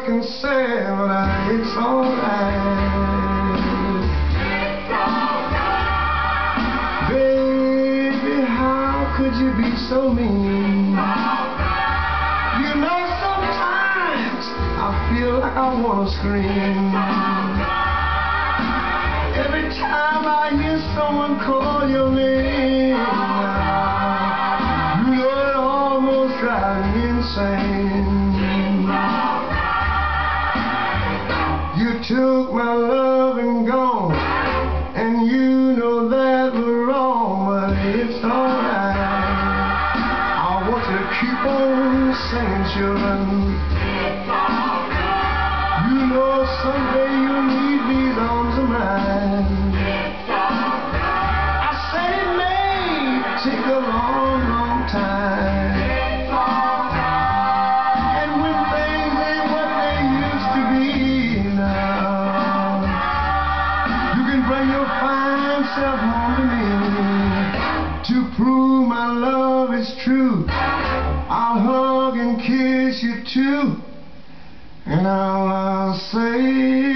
can say, but it's alright. Baby, how could you be so mean? You know, sometimes I feel like I wanna scream. Every time I hear someone call your name, you know it almost drives me insane. You took my love and gone, and you know that we're wrong, but it's alright. I want you to keep on singing, children. You know someday you'll need these arms of mine. I said it may take a long, long time, and when things ain't what they used to be now, you can bring your fine self home to me to prove my love is true. I'll hug and kiss you too, and I'll say